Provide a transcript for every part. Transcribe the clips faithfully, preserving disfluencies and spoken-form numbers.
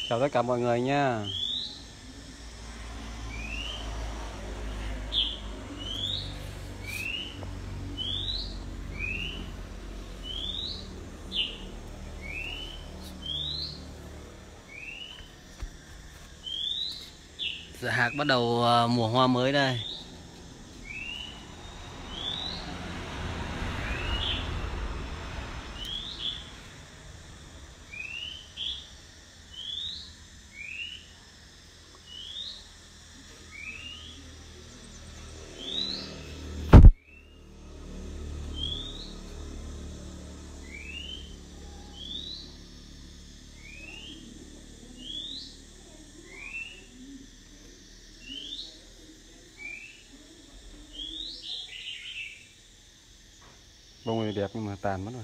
Chào tất cả mọi người nha. Dạ hạc bắt đầu mùa hoa mới đây. Bông này đẹp nhưng mà tàn mất rồi.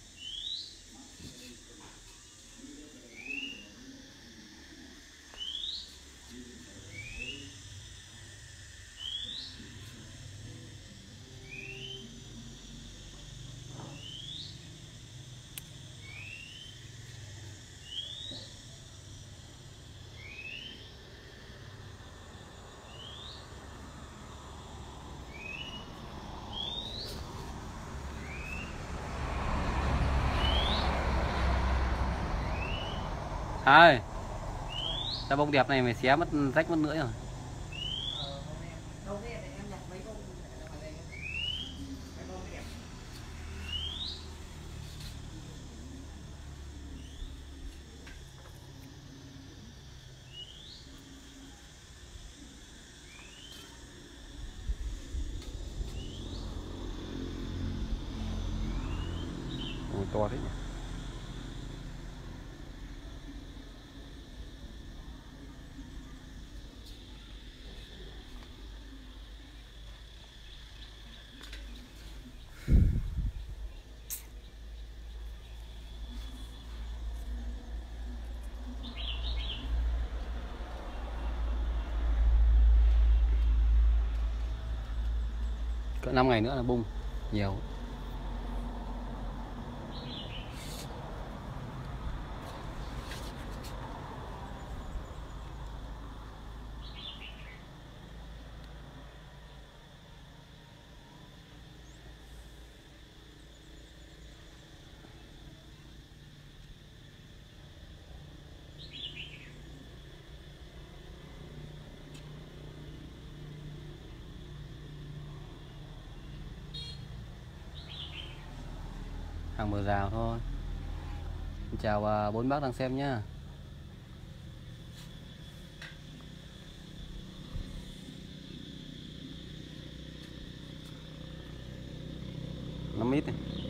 Ơi, sao bông đẹp này mày xé mất rách mất nữa rồi. Ôi, to thế nhỉ. Cỡ năm ngày nữa là bung nhiều. Hàng bờ rào thôi. Chào bốn bác đang xem nhá. năm mít này.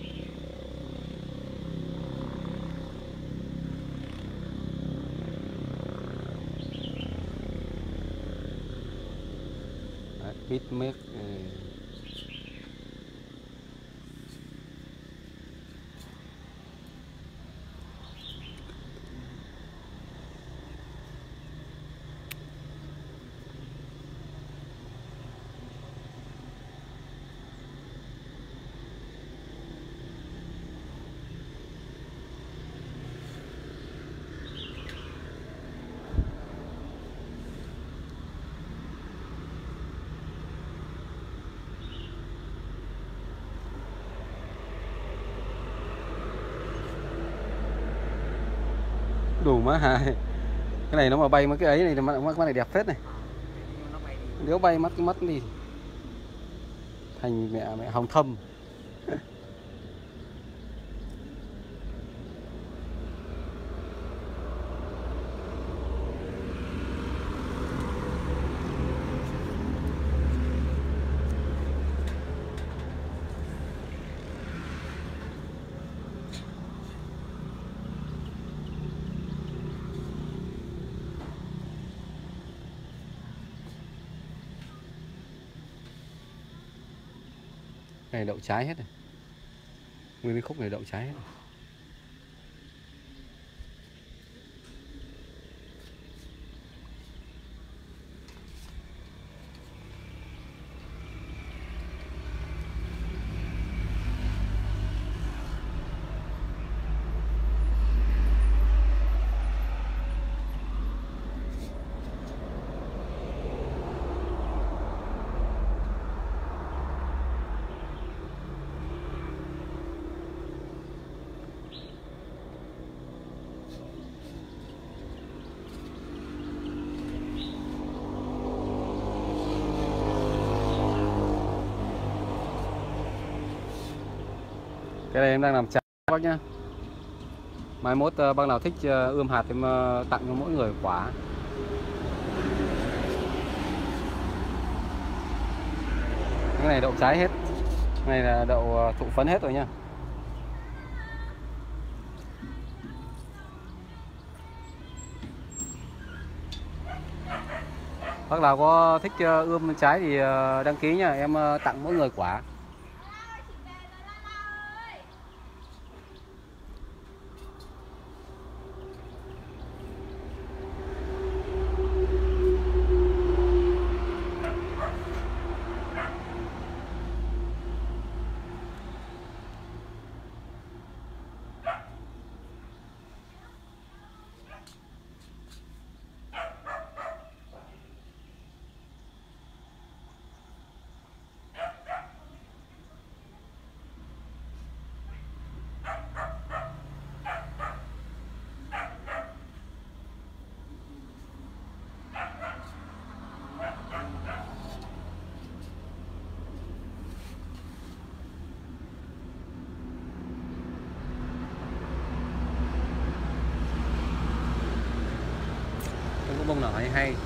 Đấy, mít mét. Đủ má hai. Cái này nó mà bay mấy cái ấy này là mắt này đẹp phết này. Nếu bay mắt cái mắt đi thành mẹ mẹ hồng thâm. Cái này đậu trái hết này. Nguyên cái khúc này đậu trái hết này. Cái này em đang làm trái bác nhá. Mai mốt uh, bác nào thích uh, ươm hạt em uh, tặng cho mỗi người quả. Cái này đậu trái hết. Cái này là đậu uh, thụ phấn hết rồi nhá. Bác nào có thích uh, ươm trái thì uh, đăng ký nha, em uh, tặng mỗi người quả. Không có bông nào hay hay.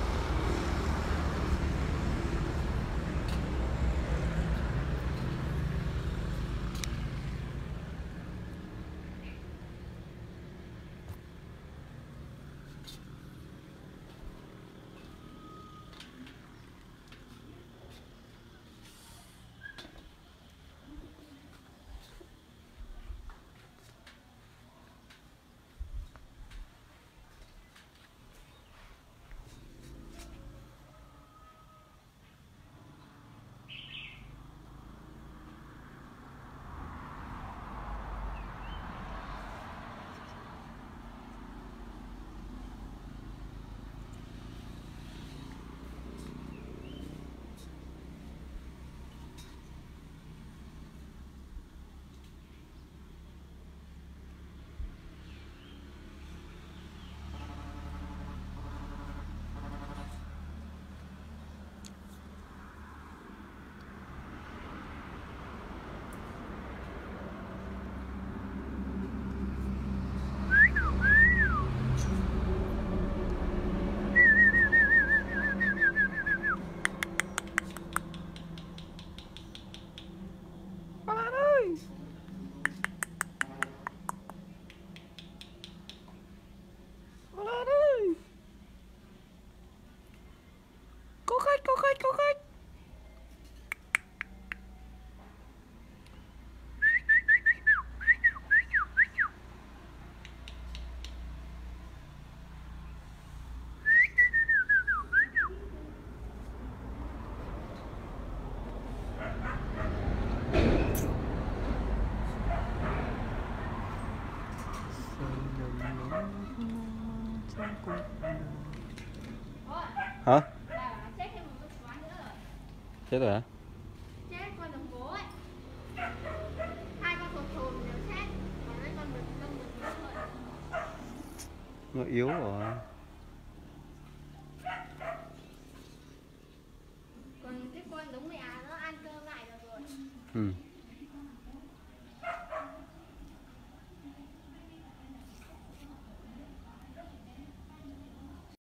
Hả? Chết rồi hả? Chết con đồng bố ấy. Hai con thồn thồn đều chết. Còn mấy con đực lông đực yếu thôi. Nó yếu rồi. Còn cái con giống mẹ nó ăn cơm lại được rồi. Ừ.